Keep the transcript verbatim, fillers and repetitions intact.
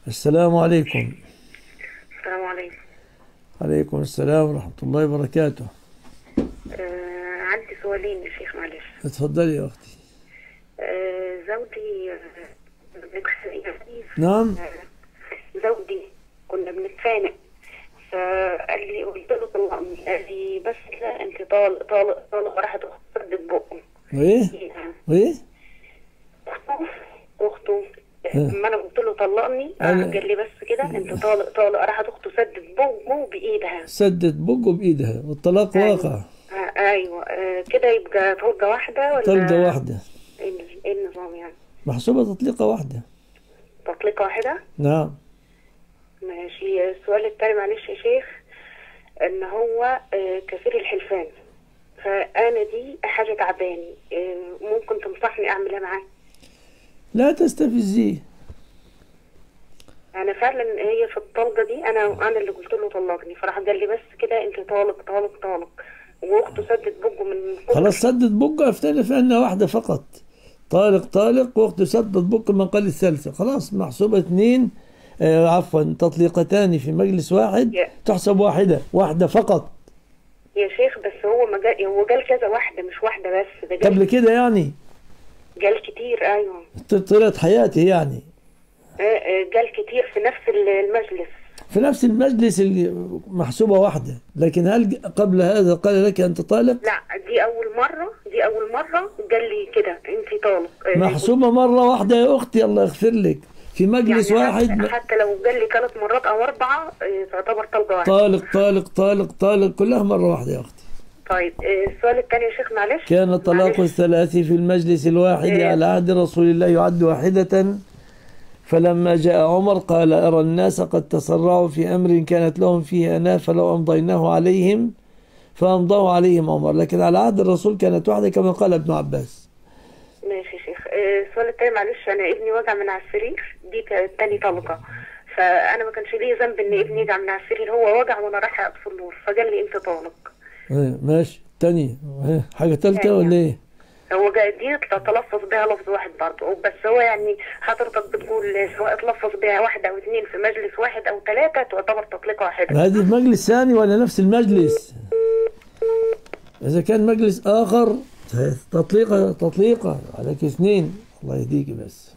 السلام عليكم. السلام عليكم. عليكم السلام ورحمة الله وبركاته. آه عندي سؤالين يا شيخ، معلش. اتفضلي يا أختي. آه زوجي آه بنتخانق. نعم. آه زوجي كنا بنتخانق، فقال لي، قلت له طلقني، قال لي بس لا انت طالق طالق طالق، راحت اخته بقه. وإيه وإيه اخته اخته ها. لما انا قلت له طلقني، آه أنا قال لي بس كده انت طالق طالق، راحت اخته سدت بقه بايدها. سدت بقه بإيدها والطلاق ايوه. واقع. آه ايوه. آه كده يبقى طلقه واحده طلقة ولا واحدة، ايه إيه النظام يعني؟ محسوبة تطليقة واحدة. تطليقة واحدة. نعم. ماشي. السؤال التاني معلش يا شيخ، ان هو آه، كثير الحلفان، فانا دي حاجة تعباني، آه، ممكن تنصحني اعمل ايه معاه؟ لا تستفزيه. انا فعلا هي في الطلقة دي انا انا اللي قلت له طلقني، فراح قال لي بس كده انت طالق طالق طالق، واخته سدت بقه من خلاص كتر. سدت بقه، افترق في أنها واحدة فقط. طالق طالق واخته سدت بقه من قال الثالثة، خلاص محسوبة اثنين. آه عفوا، تطليقتان في مجلس واحد يا تحسب واحدة واحدة فقط. يا شيخ بس هو ما جا... هو قال كذا واحدة مش واحدة بس، ده قبل قال كده يعني قال كتير. ايوه. طلعت حياتي يعني. آه، آه، قال كتير في نفس المجلس. في نفس المجلس اللي محسوبة واحدة، لكن هل قبل هذا قال لك أنت طالق؟ لا، دي اول مره دي اول مره قال لي كده انت طالق. آه، محسوبة مرة واحدة يا أختي، الله يغفر لك، في مجلس يعني حتى, واحد. حتى لو قال لي ثلاث مرات او اربعه آه، تعتبر طلقه واحده. طالق طالق طالق طالق كلها مرة واحدة يا أختي. طيب. آه، السؤال الثاني يا شيخ، معلش. كان الطلاق معلش. الثلاث في المجلس الواحد آه، على عهد رسول الله يعد واحدة، فلما جاء عمر قال أرى الناس قد تسرعوا في أمر كانت لهم فيه أنا فلو أمضيناه عليهم فأمضاه عليهم عمر، لكن على عهد الرسول كانت واحدة كما قال ابن عباس. ماشي يا شيخ. آه، السؤال الثاني معلش، انا ابني وجع من على السرير، دي كانت تاني طلقه، فانا ما كانش ليه ذنب ان ابني يجع من على السرير، هو وجع وانا رايحه اطفي النور، فقال لي انت طالق. إيه ماشي. تاني إيه، حاجة تالتة يعني ولا إيه؟ هو جاي دي تلفظ بها لفظ واحد برضه، بس هو يعني حضرتك بتقول سواء تلفظ بها واحد او اثنين في مجلس واحد او ثلاثة تعتبر تطليقة واحدة. هذه في مجلس ثاني ولا نفس المجلس؟ إذا كان مجلس آخر تطليقة تطليقة عليك اثنين. الله يهديك بس.